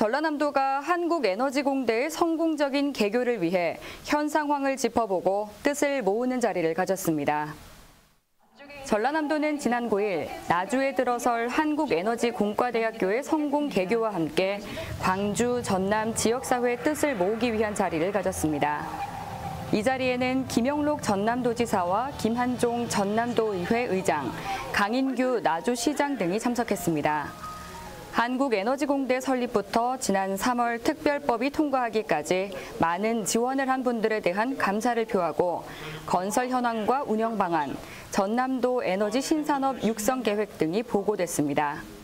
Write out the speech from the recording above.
전라남도가 한국에너지공대의 성공적인 개교를 위해 현 상황을 짚어보고 뜻을 모으는 자리를 가졌습니다. 전라남도는 지난 9일 나주에 들어설 한국에너지공과대학교의 성공 개교와 함께 광주, 전남 지역사회의 뜻을 모으기 위한 자리를 가졌습니다. 이 자리에는 김영록 전남도지사와 김한종 전남도의회 의장, 강인규 나주시장 등이 참석했습니다. 한국에너지공대 설립부터 지난 3월 특별법이 통과하기까지 많은 지원을 한 분들에 대한 감사를 표하고 건설 현황과 운영 방안, 전남도 에너지 신산업 육성 계획 등이 보고됐습니다.